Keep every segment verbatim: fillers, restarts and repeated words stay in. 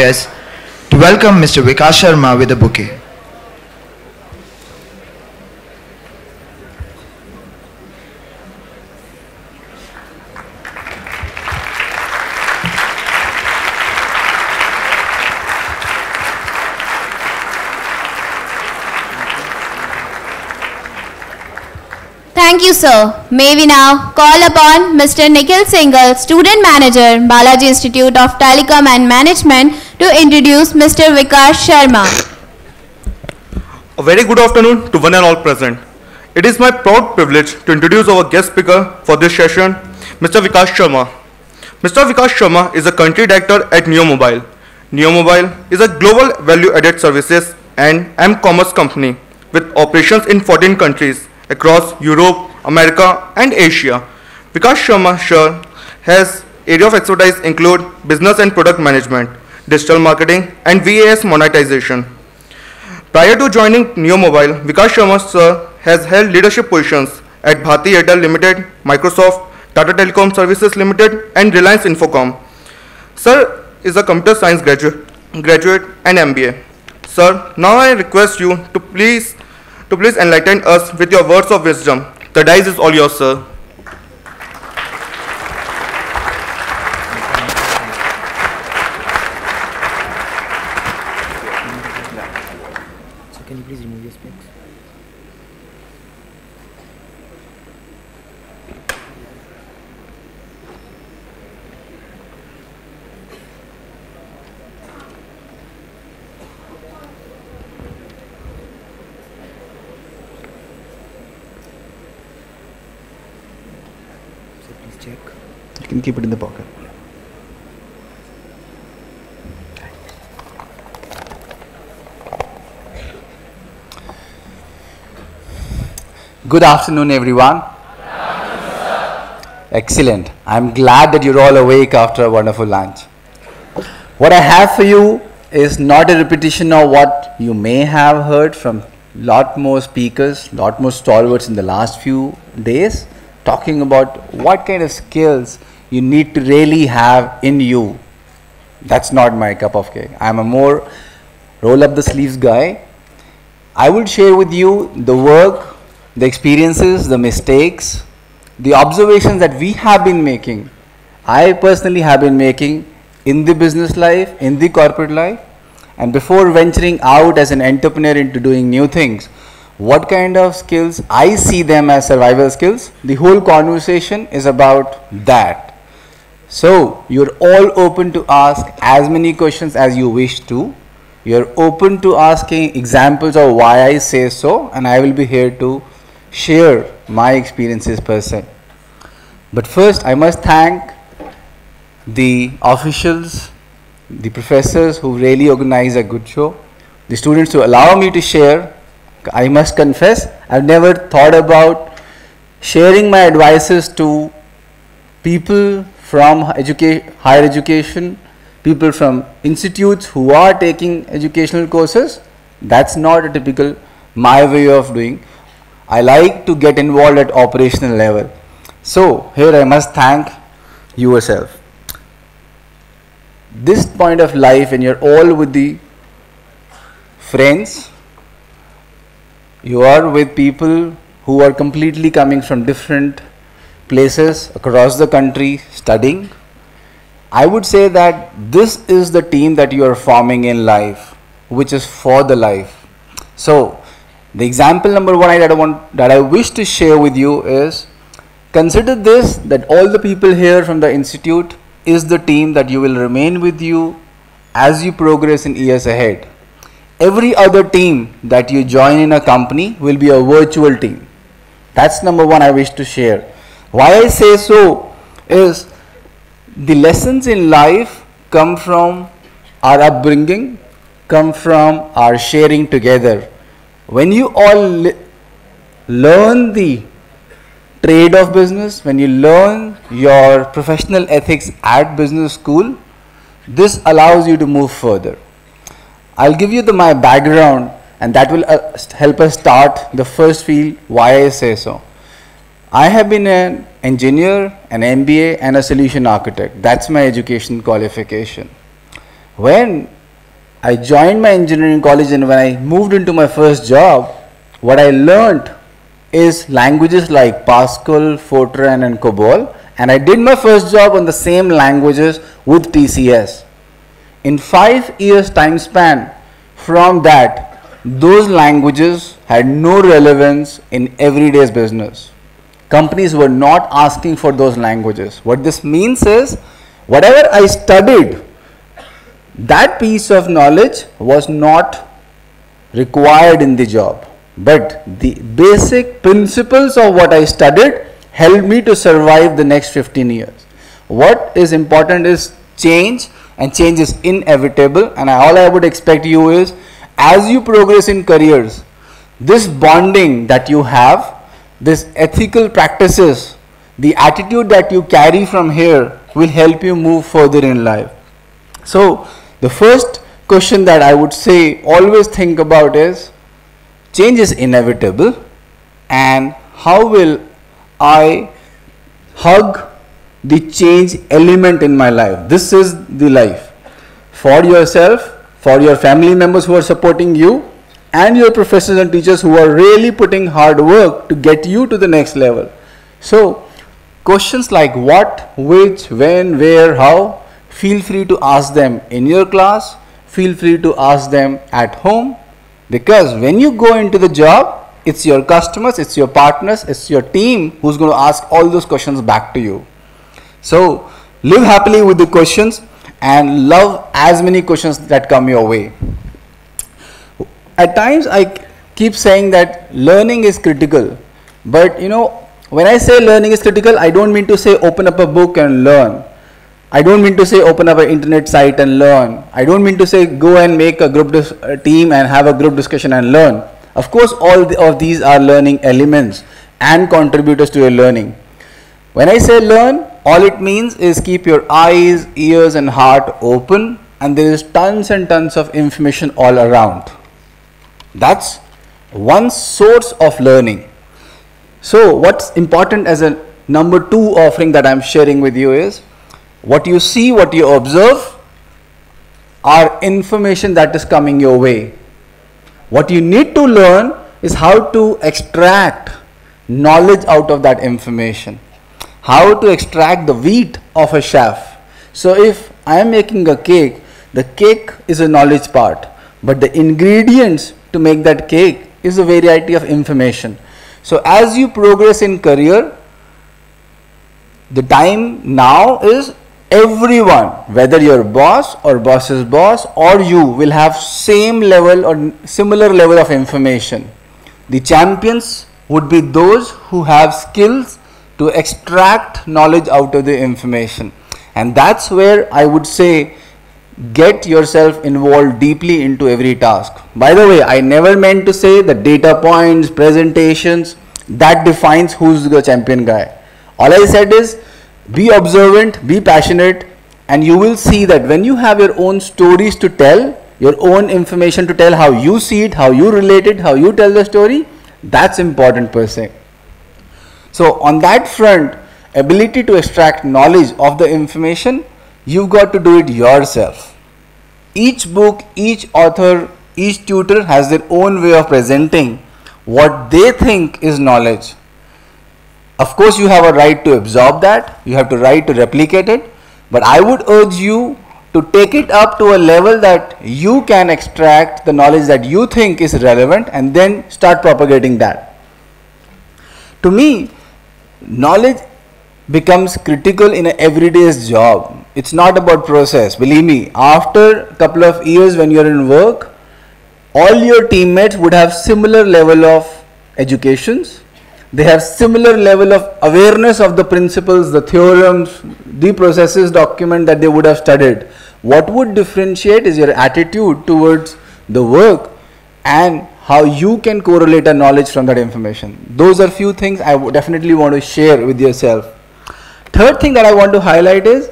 dais to welcome Mister Vikas Sharma with a bouquet. Thank you, sir. May we now call upon Mister Nikhil Singhal, Student Manager, Balaji Institute of Telecom and Management, to introduce Mister Vikas Sharma. A very good afternoon to one and all present. It is my proud privilege to introduce our guest speaker for this session, Mister Vikas Sharma. Mister Vikas Sharma is a country director at Neo Mobile. Neo Mobile is a global value-added services and m-commerce company with operations in fourteen countries across Europe, America, and Asia. Vikas Sharma sir has area of expertise include business and product management, digital marketing, and V A S monetization. Prior to joining Neo Mobile, Vikas Sharma sir has held leadership positions at Bharti Airtel Limited, Microsoft, Tata Telecom Services Limited, and Reliance Infocom. Sir is a computer science graduate, graduate and M B A. Sir, now I request you to please to please enlighten us with your words of wisdom. The dice is all yours, sir. So can you please remove your specs? Check. You can keep it in the pocket. Good afternoon, everyone. Good afternoon, sir. Excellent. I'm glad that you're all awake after a wonderful lunch. What I have for you is not a repetition of what you may have heard from lot more speakers, lot more stalwarts in the last few days, talking about what kind of skills you need to really have in you. That's not my cup of cake. I'm a more roll up the sleeves guy. I will share with you the work, the experiences, the mistakes, the observations that we have been making. I personally have been making in the business life, in the corporate life, and before venturing out as an entrepreneur into doing new things, what kind of skills I see them as survival skills. The whole conversation is about that. So you're all open to ask as many questions as you wish to. You're open to asking examples of why I say so, and I will be here to share my experiences per se. But first I must thank the officials, the professors who really organize a good show, the students who allow me to share. I must confess, I've never thought about sharing my advices to people from educa- higher education, people from institutes who are taking educational courses. That's not a typical my way of doing. I like to get involved at operational level. So here I must thank yourself. This point of life, when you're all with the friends, you are with people who are completely coming from different places across the country studying. I would say that this is the team that you are forming in life, which is for the life. So the example number one that I want, that I wish to share with you is, consider this, that all the people here from the institute is the team that you will remain with you as you progress in years ahead. Every other team that you join in a company will be a virtual team. That's number one I wish to share. Why I say so is, the lessons in life come from our upbringing, come from our sharing together. When you all learn the trade of business, when you learn your professional ethics at business school, this allows you to move further. I'll give you the my background, and that will uh, help us start the first field why I say so. I have been an engineer, an M B A, and a solution architect. That's my education qualification. when I joined my engineering college and when I moved into my first job, what I learned is languages like Pascal, Fortran and COBOL, and I did my first job on the same languages with T C S. In five years time span from that, those languages had no relevance in everyday's business. Companies were not asking for those languages. What this means is, whatever I studied, that piece of knowledge was not required in the job. But the basic principles of what I studied helped me to survive the next fifteen years. What is important is change, and change is inevitable, and I, all I would expect you is, as you progress in careers, this bonding that you have, this ethical practices, the attitude that you carry from here will help you move further in life. So the first question that I would say always think about is, change is inevitable, and how will I hug the change element in my life? This is the life. For yourself, for your family members who are supporting you, and your professors and teachers who are really putting hard work to get you to the next level. So questions like what, which, when, where, how, feel free to ask them in your class, feel free to ask them at home, because when you go into the job, it's your customers, it's your partners, it's your team who's going to ask all those questions back to you. So live happily with the questions and love as many questions that come your way. At times I keep saying that learning is critical, but you know, when I say learning is critical, I don't mean to say open up a book and learn. I don't mean to say open up an internet site and learn. I don't mean to say go and make a group a team and have a group discussion and learn. Of course, all the, of these are learning elements and contributors to your learning. When I say learn, all it means is keep your eyes, ears and heart open, and there is tons and tons of information all around. That's one source of learning. So what's important as a number two offering that I'm sharing with you is, what you see, what you observe are information that is coming your way. What you need to learn is how to extract knowledge out of that information, how to extract the wheat of a chef. So if I am making a cake, the cake is a knowledge part, but the ingredients to make that cake is a variety of information. So as you progress in career, the time now is everyone, whether your boss or boss's boss or you, will have same level or similar level of information. The champions would be those who have skills to extract knowledge out of the information, and that's where I would say get yourself involved deeply into every task. By the way, I never meant to say that data points, presentations, that defines who's the champion guy. All I said is be observant, be passionate, and you will see that when you have your own stories to tell, your own information to tell, how you see it, how you relate it, how you tell the story, that's important per se. So on that front, ability to extract knowledge of the information, you've got to do it yourself. Each book, each author, each tutor has their own way of presenting what they think is knowledge. Of course, you have a right to absorb that, you have the right to replicate it, but I would urge you to take it up to a level that you can extract the knowledge that you think is relevant and then start propagating that. To me, knowledge becomes critical in an everyday's job. It's not about process. Believe me, after a couple of years when you're in work, all your teammates would have similar level of educations. They have similar level of awareness of the principles, the theorems, the processes document that they would have studied. What would differentiate is your attitude towards the work and how you can correlate a knowledge from that information. Those are few things I would definitely want to share with yourself. Third thing that I want to highlight is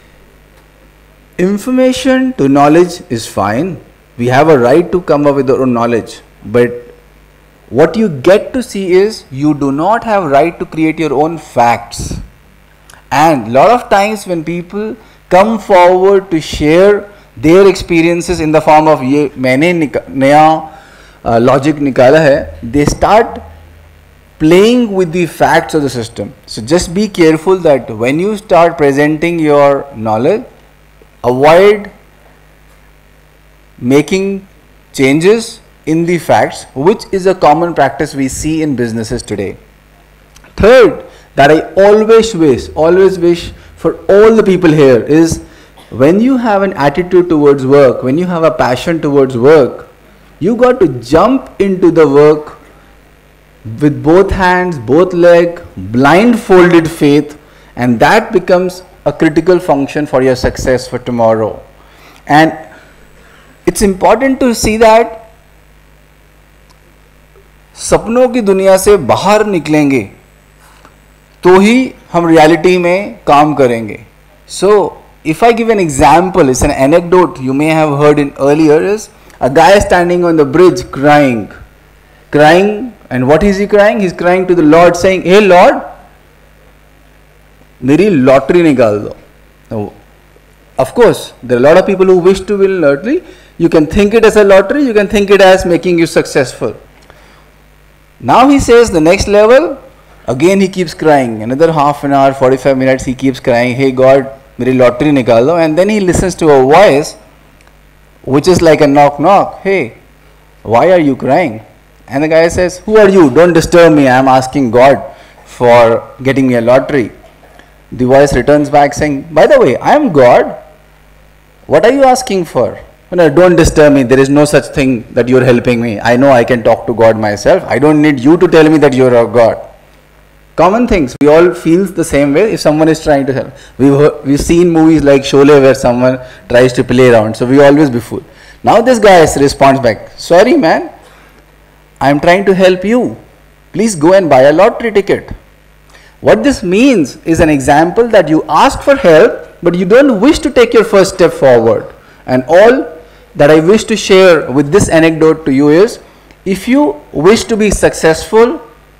information to knowledge is fine. We have a right to come up with our own knowledge, but what you get to see is you do not have right to create your own facts. And a lot of times when people come forward to share their experiences in the form of ये मैंने निका- नया uh, logic निकाला है, they start playing with the facts of the system. So just be careful that when you start presenting your knowledge, avoid making changes in the facts, which is a common practice we see in businesses today. Third, that I always wish, always wish for all the people here is when you have an attitude towards work, when you have a passion towards work, you got to jump into the work with both hands, both legs, blindfolded faith, and that becomes a critical function for your success for tomorrow. And it's important to see that सपनों की दुनिया से बाहर निकलेंगे तो ही हम reality में काम करेंगे. So if I give an example, it's an anecdote you may have heard in earlier, is a guy standing on the bridge crying, crying, and what is he crying? He's crying to the Lord saying, hey Lord, मेरी lottery निकाल दो. Now, of course, there are a lot of people who wish to win lottery. You can think it as a lottery, you can think it as making you successful. Now he says the next level, again he keeps crying. Another half an hour, forty-five minutes he keeps crying, hey God, मेरी lottery निकाल दो. And then he listens to a voice which is like a knock knock. Hey, why are you crying? And the guy says, who are you? Don't disturb me. I am asking God for getting me a lottery. The voice returns back saying, by the way, I am God. What are you asking for? No, don't disturb me. There is no such thing that you are helping me. I know I can talk to God myself. I don't need you to tell me that you are a God. Common things. We all feel the same way if someone is trying to help. We've, heard, we've seen movies like Sholay where someone tries to play around. So we always be fooled. Now this guy responds back, sorry man, I am trying to help you. Please go and buy a lottery ticket. What this means is an example that you ask for help, but you don't wish to take your first step forward. And all that I wish to share with this anecdote to you is, if you wish to be successful,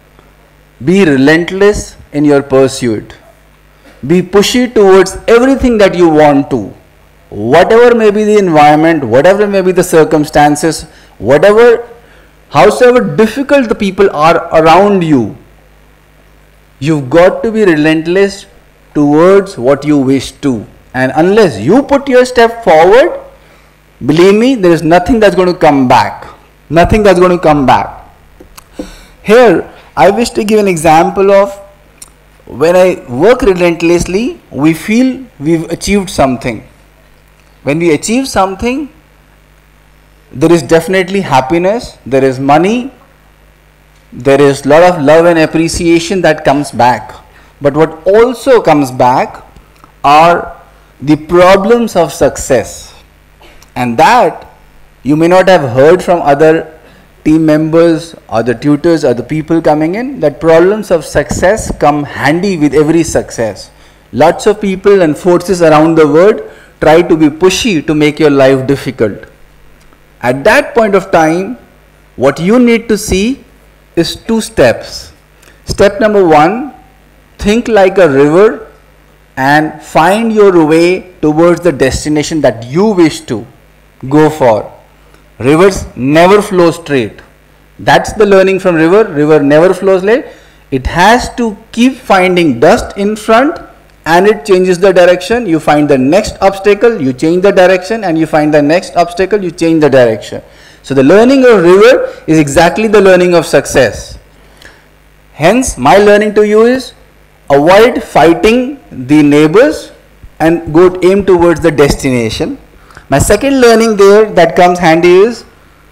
be relentless in your pursuit. Be pushy towards everything that you want to. Whatever may be the environment, whatever may be the circumstances, whatever, howsoever difficult the people are around you, you've got to be relentless towards what you wish to. And unless you put your step forward, believe me, there is nothing that's going to come back. Nothing that's going to come back. Here, I wish to give an example of when I work relentlessly, we feel we've achieved something. When we achieve something, there is definitely happiness, there is money, there is a lot of love and appreciation that comes back. But what also comes back are the problems of success. And that you may not have heard from other team members or the tutors or the people coming in, that problems of success come handy with every success. Lots of people and forces around the world try to be pushy to make your life difficult. At that point of time, what you need to see is two steps. Step number one, think like a river and find your way towards the destination that you wish to go for. Rivers never flow straight. That's the learning from river. River never flows straight. It has to keep finding dust in front and it changes the direction. You find the next obstacle, you change the direction, and you find the next obstacle, you change the direction. So the learning of river is exactly the learning of success. Hence, my learning to you is avoid fighting the neighbors and go aim towards the destination. My second learning there that comes handy is,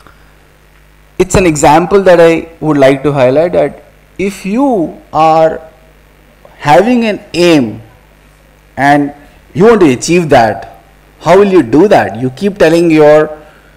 it's an example that I would like to highlight, that if you are having an aim and you want to achieve that, how will you do that? You keep telling your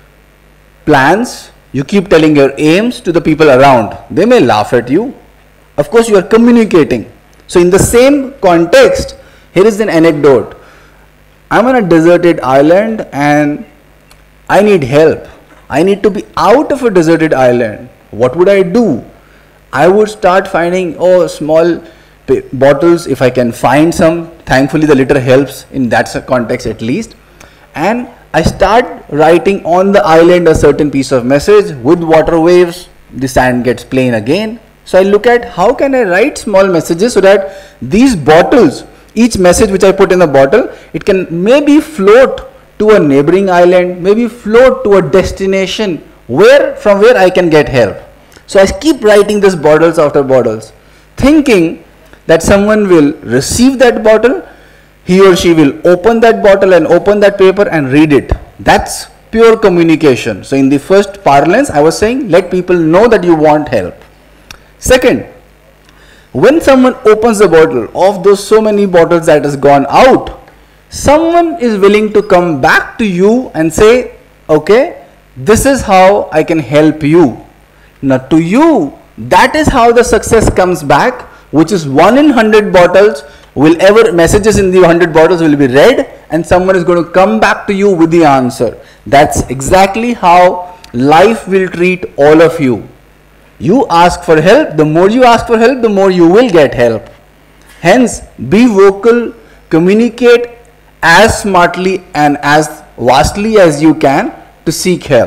plans, you keep telling your aims to the people around. They may laugh at you. Of course, you are communicating. So in the same context, here is an anecdote. I'm on a deserted island and I need help. I need to be out of a deserted island. What would I do? I would start finding, oh, small bottles if I can find some. Thankfully, the litter helps in that context at least. And I start writing on the island a certain piece of message with water waves, the sand gets plain again. So I look at how can I write small messages so that these bottles, each message which I put in the bottle, it can maybe float to a neighboring island, maybe float to a destination where from where I can get help. So I keep writing these bottles after bottles, thinking that someone will receive that bottle, he or she will open that bottle and open that paper and read it. That's pure communication. So in the first parlance, I was saying, let people know that you want help. Second, when someone opens the bottle, of those so many bottles that has gone out, someone is willing to come back to you and say, okay, this is how I can help you. Now to you, that is how the success comes back, which is one in hundred bottles will ever, messages in the hundred bottles will be read and someone is going to come back to you with the answer. That's exactly how life will treat all of you. You ask for help, the more you ask for help, the more you will get help. Hence, be vocal, communicate as smartly and as vastly as you can to seek help.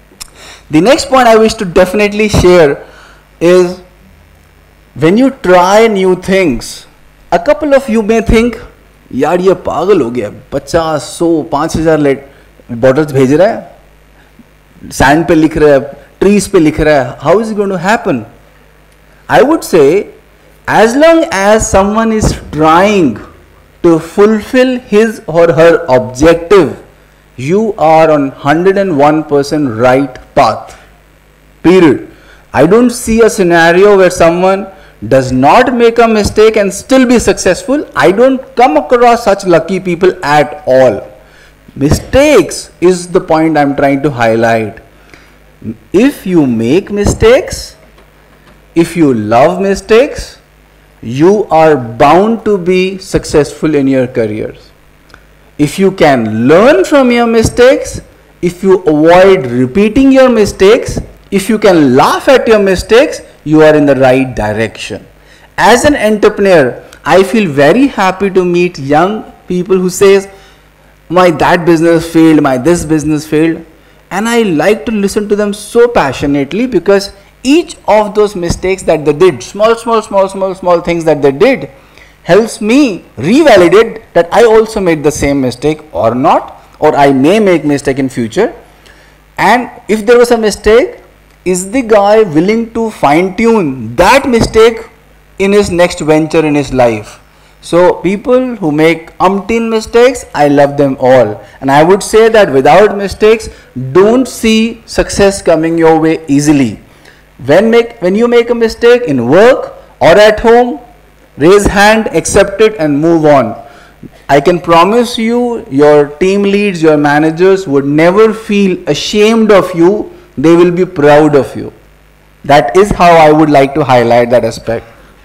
The next point I wish to definitely share is when you try new things, a couple of you may think, यार ये पागल हो गया, पचास, सौ, पाँच हजार late bottles भेज रहा है, सैंड पे लिख रहा है, ट्रीज पे लिख रहा है, how is it going to happen? I would say, as long as someone is trying to fulfill his or her objective, you are on one hundred one percent right path. Period. I don't see a scenario where someone does not make a mistake and still be successful. I don't come across such lucky people at all. Mistakes is the point I'm trying to highlight. If you make mistakes, if you love mistakes, you are bound to be successful in your careers. If you can learn from your mistakes, if you avoid repeating your mistakes, if you can laugh at your mistakes, you are in the right direction. As an entrepreneur, I feel very happy to meet young people who says, my that business failed, my this business failed. And I like to listen to them so passionately because each of those mistakes that they did, small, small, small, small, small things that they did, helps me revalidate that I also made the same mistake or not, or I may make mistake in future. And if there was a mistake, is the guy willing to fine tune that mistake in his next venture in his life? So people who make umpteen mistakes, I love them all. And I would say that without mistakes, don't see success coming your way easily. When, make, when you make a mistake in work or at home, raise hand, accept it and move on. I can promise you, your team leads, your managers would never feel ashamed of you. They will be proud of you. That is how I would like to highlight that aspect.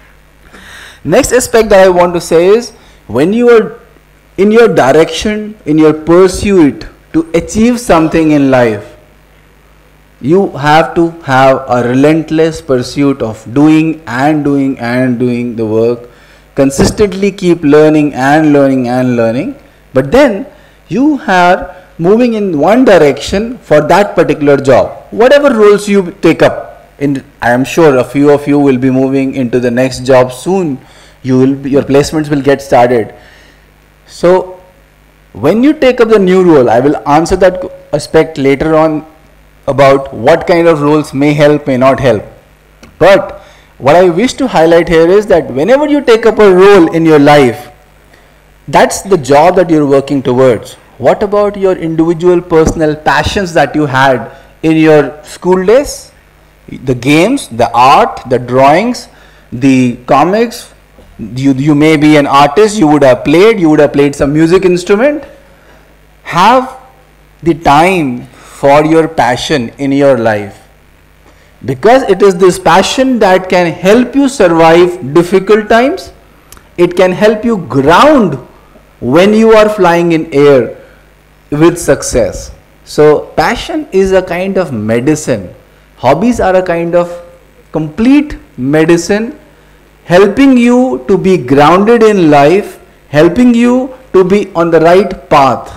Next aspect that I want to say is, when you are in your direction, in your pursuit to achieve something in life, you have to have a relentless pursuit of doing and doing and doing the work. Consistently keep learning and learning and learning. But then you are moving in one direction for that particular job. Whatever roles you take up, in, I am sure a few of you will be moving into the next job soon. You will be, your placements will get started. So when you take up the new role, I will answer that aspect later on about what kind of roles may help, may not help. But what I wish to highlight here is that whenever you take up a role in your life, that's the job that you're working towards. What about your individual personal passions that you had in your school days? The games, the art, the drawings, the comics. You, you may be an artist, you would have played, you would have played some music instrument. Have the time for your passion in your life. Because it is this passion that can help you survive difficult times. It can help you ground when you are flying in air with success. So passion is a kind of medicine. Hobbies are a kind of complete medicine, helping you to be grounded in life, helping you to be on the right path.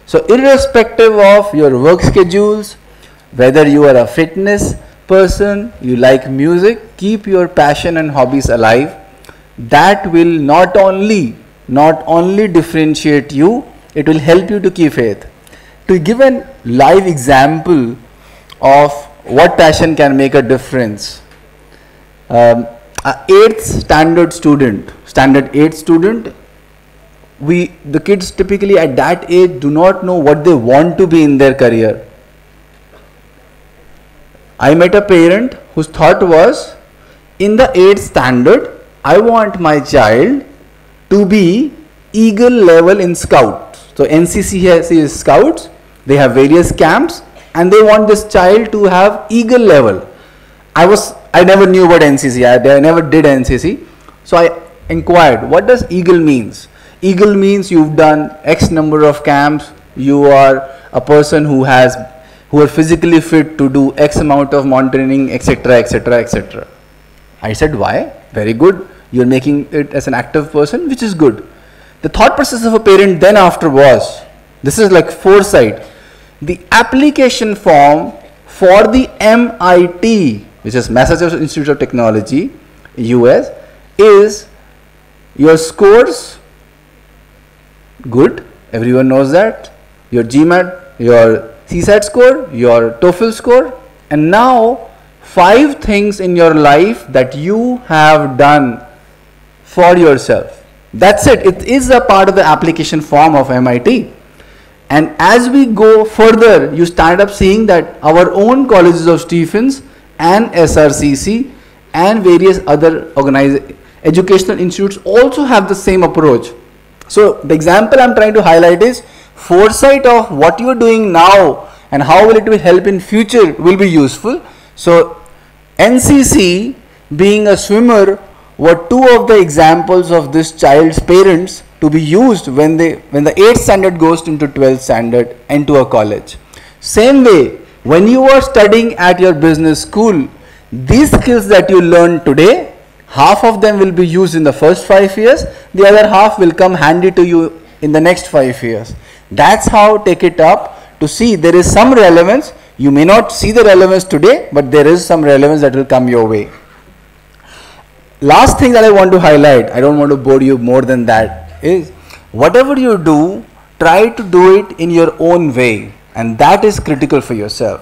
So irrespective of your work schedules, whether you are a fitness person, you like music, keep your passion and hobbies alive. That will not only, not only differentiate you, it will help you to keep faith. To give a live example of what passion can make a difference. Um, a eighth standard student, standard eight student, we, the kids typically at that age do not know what they want to be in their career. I met a parent whose thought was, in the eighth standard, I want my child to be Eagle level in Scouts. So N C C has is Scouts, they have various camps, and they want this child to have Eagle level. I was, I never knew about N C C, I, I never did N C C. So I inquired, what does Eagle means? Eagle means you've done X number of camps, you are a person who has, who are physically fit to do X amount of mountaineering, et cetera, et cetera, et cetera. I said, why? Very good. You're making it as an active person, which is good. The thought process of a parent then after was, this is like foresight. The application form for the M I T, which is Massachusetts Institute of Technology, U S, is your scores good, everyone knows that, your GMAT, your C SAT score, your TOEFL score, and now five things in your life that you have done for yourself. That's it. It is a part of the application form of M I T. And as we go further, you start up seeing that our own colleges of Stephens and S R C C and various other organized educational institutes also have the same approach. So the example I'm trying to highlight is foresight of what you're doing now and how will it will help in future will be useful. So N C C, being a swimmer, were two of the examples of this child's parents to be used when they when the eighth standard goes into twelfth standard and to a college. Same way, when you are studying at your business school, these skills that you learn today, half of them will be used in the first five years, the other half will come handy to you in the next five years. That's how take it up to see there is some relevance. You may not see the relevance today, but there is some relevance that will come your way. Last thing that I want to highlight, I don't want to bore you more than that, is whatever you do, try to do it in your own way, and that is critical for yourself.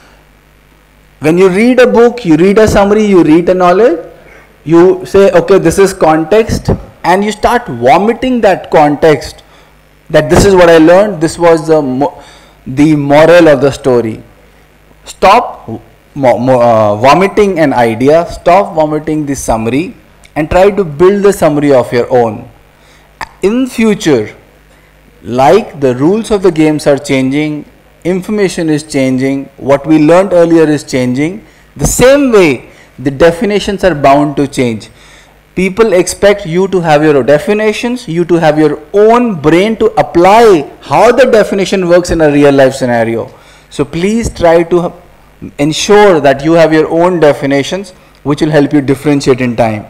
When you read a book, you read a summary, you read a knowledge, you say, okay, this is context, and you start vomiting that context, that this is what I learned, this was the, mo the moral of the story. Stop mo mo uh, vomiting an idea, stop vomiting the summary, and try to build the summary of your own. In future, like the rules of the games are changing, information is changing, what we learned earlier is changing, the same way the definitions are bound to change. People expect you to have your definitions, you to have your own brain to apply how the definition works in a real life scenario. So please try to ensure that you have your own definitions which will help you differentiate in time.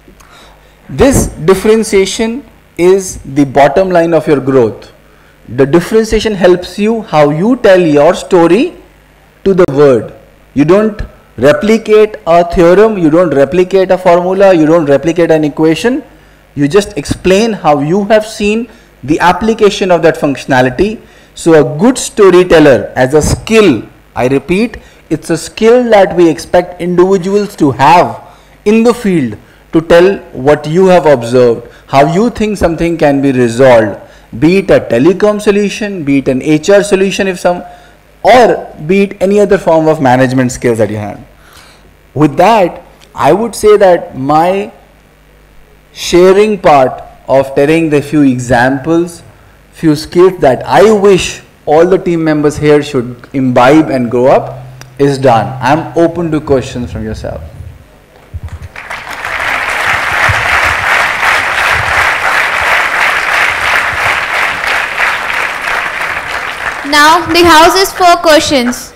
This differentiation is the bottom line of your growth. The differentiation helps you how you tell your story to the world. You don't replicate a theorem, you don't replicate a formula, you don't replicate an equation. You just explain how you have seen the application of that functionality. So a good storyteller as a skill, I repeat, it's a skill that we expect individuals to have in the field to tell what you have observed, how you think something can be resolved, be it a telecom solution, be it an H R solution if some, or be it any other form of management skills that you have. With that, I would say that my sharing part of telling the few examples, few skills that I wish all the team members here should imbibe and grow up is done. I am open to questions from yourself. Now the house is for questions.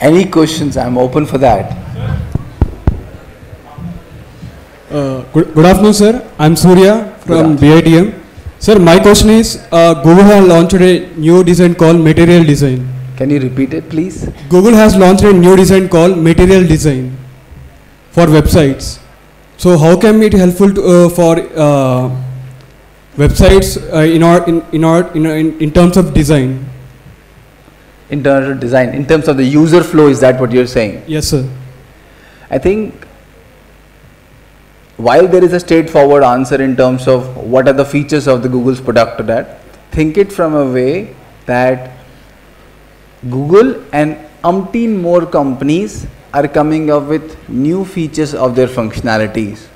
Any questions? I'm open for that. Uh, good, good afternoon, sir. I'm Surya from Good B I T M. Sir, my question is, uh, Google has launched a new design called Material Design. Can you repeat it, please? Google has launched a new design called Material Design for websites. So how can it helpful to, uh, for uh, websites uh, in, our, in, in, our, in, in, in terms of design? In terms of design, in terms of the user flow, is that what you're saying? Yes, sir. I think while there is a straightforward answer in terms of what are the features of the Google's product to that, think it from a way that Google and umpteen more companies are coming up with new features of their functionalities.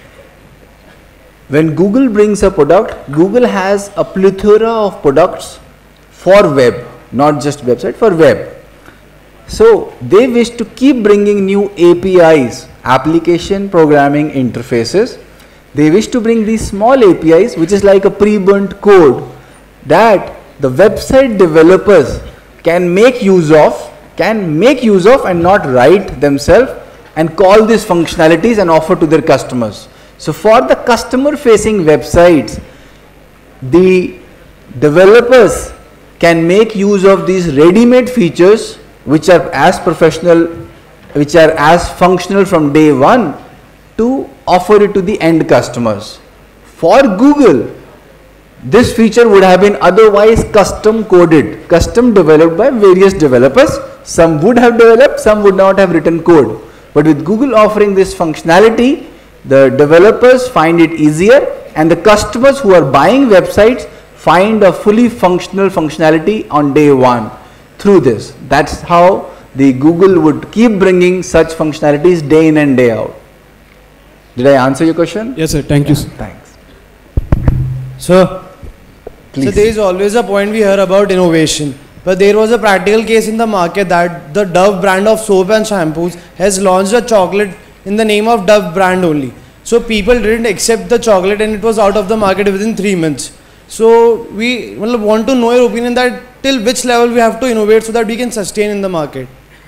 When Google brings a product, Google has a plethora of products for web, not just website, for web. So they wish to keep bringing new A P Is, application programming interfaces. They wish to bring these small A P Is, which is like a pre-burnt code that the website developers can make use of, can make use of and not write themselves and call these functionalities and offer to their customers. So for the customer facing websites, the developers can make use of these ready-made features which are as professional, which are as functional from day one to offer it to the end customers. For Google, this feature would have been otherwise custom coded, custom developed by various developers. Some would have developed, some would not have written code. But with Google offering this functionality, the developers find it easier and the customers who are buying websites find a fully functional functionality on day one through this. That's how the Google would keep bringing such functionalities day in and day out. Did I answer your question? Yes, sir. Thank you, sir. Thanks. So, Please. so there is always a point we hear about innovation. But there was a practical case in the market that the Dove brand of soap and shampoos has launched a chocolate in the name of Dove brand only. So people didn't accept the chocolate and it was out of the market within three months. So we want to know your opinion that till which level we have to innovate so that we can sustain in the market.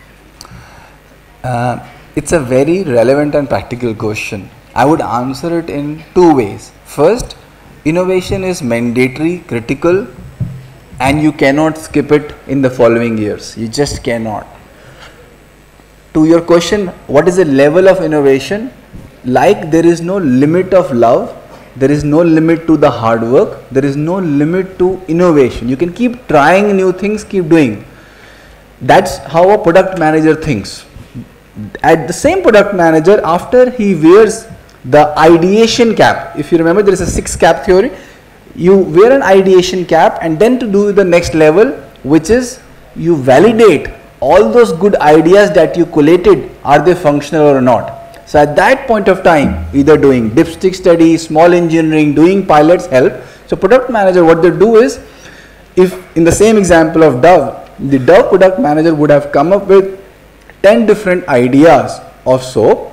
Uh, it's a very relevant and practical question. I would answer it in two ways. First, innovation is mandatory, critical, and you cannot skip it in the following years. You just cannot. To your question, what is the level of innovation? Like there is no limit of love, there is no limit to the hard work, there is no limit to innovation. You can keep trying new things, keep doing. That's how a product manager thinks. At the same product manager, after he wears the ideation cap, if you remember there is a six cap theory, you wear an ideation cap and then to do the next level, which is you validate all those good ideas that you collated, are they functional or not. So at that point of time, either doing dipstick study, small engineering, doing pilots help. So product manager, what they do is, if in the same example of Dove, the Dove product manager would have come up with ten different ideas of soap.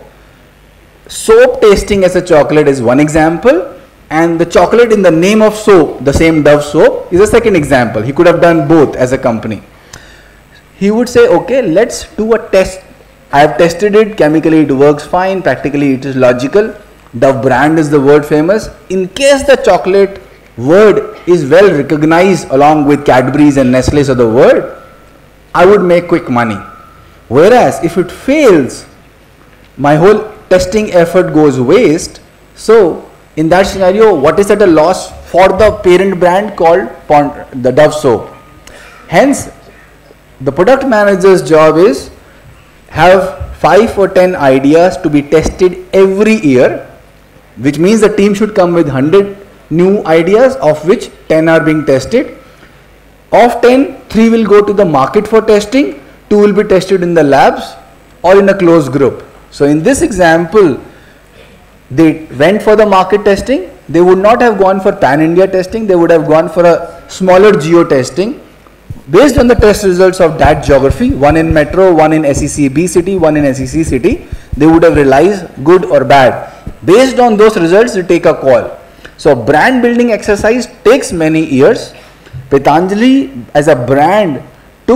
Soap tasting as a chocolate is one example, and the chocolate in the name of soap, the same Dove soap, is a second example. He could have done both as a company. He would say, okay, let's do a test. I have tested it, chemically it works fine, practically it is logical. Dove brand is the word famous. In case the chocolate word is well recognized along with Cadbury's and Nestle's of the world, I would make quick money. Whereas if it fails, my whole testing effort goes waste. So in that scenario, what is at a loss for the parent brand called Pond, the Dove soap? Hence, the product manager's job is have five or ten ideas to be tested every year, which means the team should come with one hundred new ideas, of which ten are being tested. Of ten, three will go to the market for testing, two will be tested in the labs or in a closed group. So in this example, they went for the market testing. They would not have gone for pan-India testing, they would have gone for a smaller geo testing. Based on the test results of that geography, one in metro, one in S E C B city, one in S E C city, they would have realized good or bad. Based on those results, they take a call. So brand building exercise takes many years. Patanjali as a brand took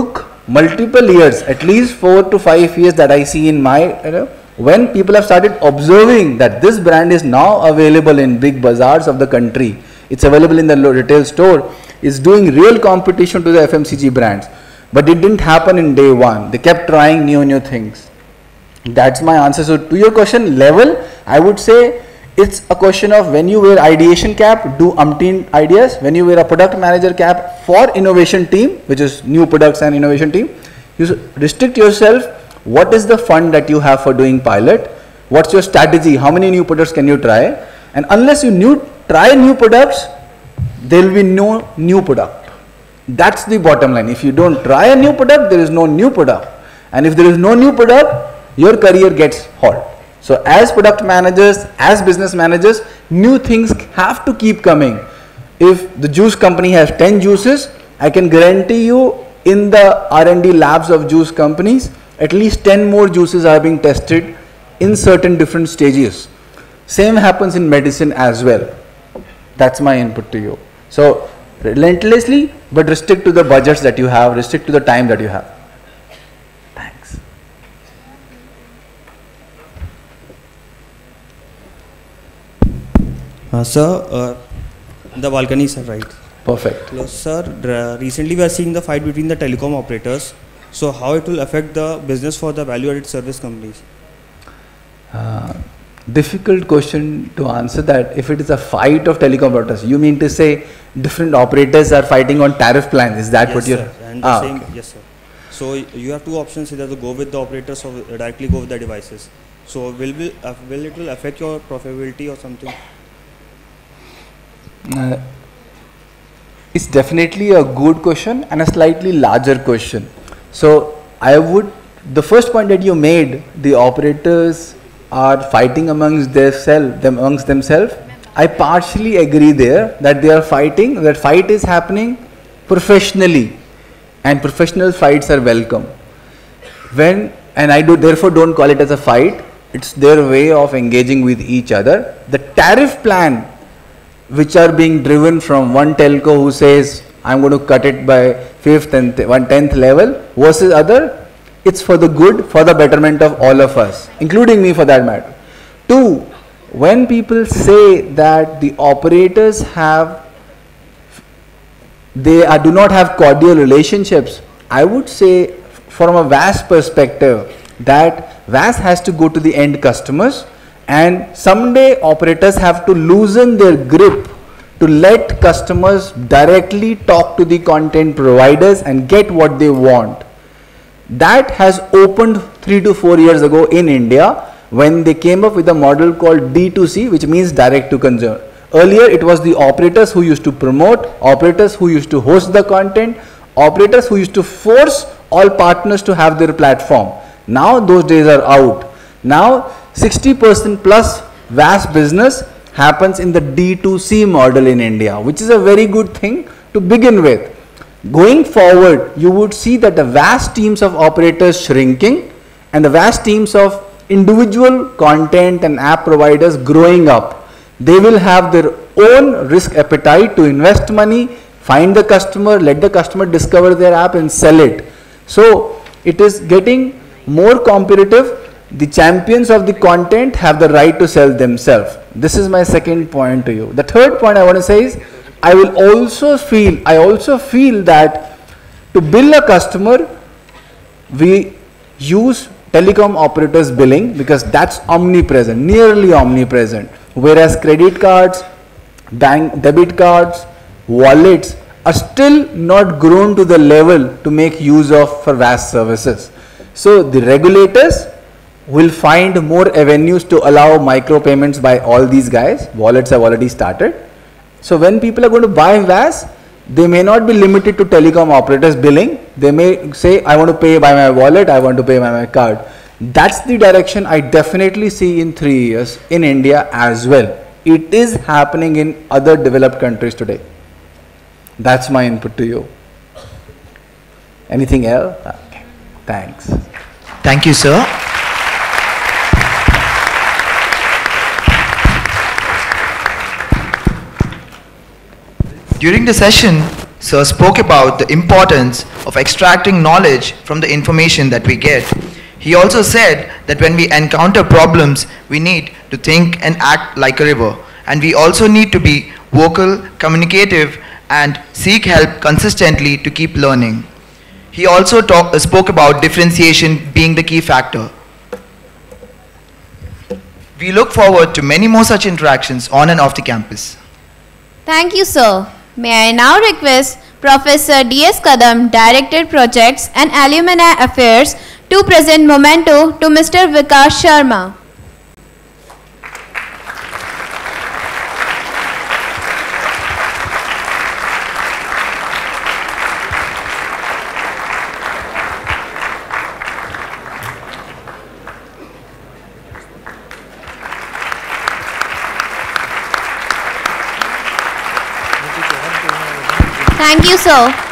multiple years, at least four to five years that I see in my, you know, when people have started observing that this brand is now available in big bazaars of the country, it's available in the retail store, it's doing real competition to the F M C G brands. But it didn't happen in day one. They kept trying new, new things. That's my answer. So to your question, level, I would say it's a question of when you wear ideation cap, do umpteen ideas. When you wear a product manager cap for innovation team, which is new products and innovation team, you restrict yourself. What is the fund that you have for doing pilot? What's your strategy? How many new products can you try? And unless you new, try new products, there will be no new product. That's the bottom line. If you don't try a new product, there is no new product. And if there is no new product, your career gets halt. So as product managers, as business managers, new things have to keep coming. If the juice company has ten juices, I can guarantee you in the R and D labs of juice companies, at least ten more juices are being tested in certain different stages. Same happens in medicine as well. That's my input to you. So relentlessly, but restrict to the budgets that you have, restrict to the time that you have. Thanks. Uh, sir, uh, the balcony, sir, right? Perfect. Hello, sir. Uh, recently, we are seeing the fight between the telecom operators. So, how it will affect the business for the value-added service companies? Uh, difficult question to answer that. If it is a fight of telecom operators, you mean to say different operators are fighting on tariff plans? Is that yes, what you're? Sir. And the ah, same, okay. Yes, sir. So you have two options: either to go with the operators or directly go with the devices. So will will, uh, will it will affect your profitability or something? Uh, it's definitely a good question and a slightly larger question. So I would, the first point that you made, the operators are fighting amongst themselves, them amongst themselves. I partially agree there that they are fighting. That fight is happening professionally, and professional fights are welcome. When, and I do therefore don't call it as a fight. It's their way of engaging with each other. The tariff plan, which are being driven from one telco who says I'm going to cut it by fifth and one tenth level versus other, it's for the good, for the betterment of all of us, including me for that matter. Two, when people say that the operators have, they are, do not have cordial relationships, I would say from a V A S perspective that V A S has to go to the end customers, and someday operators have to loosen their grip to let customers directly talk to the content providers and get what they want. That has opened three to four years ago in India when they came up with a model called D two C, which means direct to consumer. Earlier it was the operators who used to promote, operators who used to host the content, operators who used to force all partners to have their platform. Now those days are out. Now sixty percent plus V A S business happens in the D two C model in India, which is a very good thing to begin with. Going forward, you would see that the V A S teams of operators shrinking and the V A S teams of individual content and app providers growing up. They will have their own risk appetite to invest money, find the customer, let the customer discover their app and sell it. So it is getting more competitive. The champions of the content have the right to sell themselves. This is my second point to you. The third point I want to say is, I will also feel, I also feel that to bill a customer, we use telecom operators billing because that's omnipresent, nearly omnipresent. Whereas credit cards, bank debit cards, wallets are still not grown to the level to make use of for V A S services. So the regulators will find more avenues to allow micro payments by all these guys. Wallets have already started. So when people are going to buy V A S, they may not be limited to telecom operators billing. They may say, I want to pay by my wallet, I want to pay by my card. That's the direction I definitely see in three years in India as well. It is happening in other developed countries today. That's my input to you. Anything else? Okay. Thanks. Thank you, sir. During the session, sir spoke about the importance of extracting knowledge from the information that we get. He also said that when we encounter problems, we need to think and act like a river. And we also need to be vocal, communicative, and seek help consistently to keep learning. He also talk, spoke about differentiation being the key factor. We look forward to many more such interactions on and off the campus. Thank you, sir. May I now request Professor D S Kadam, Director Projects and Alumni Affairs, to present memento to Mister Vikas Sharma. Thank you, sir.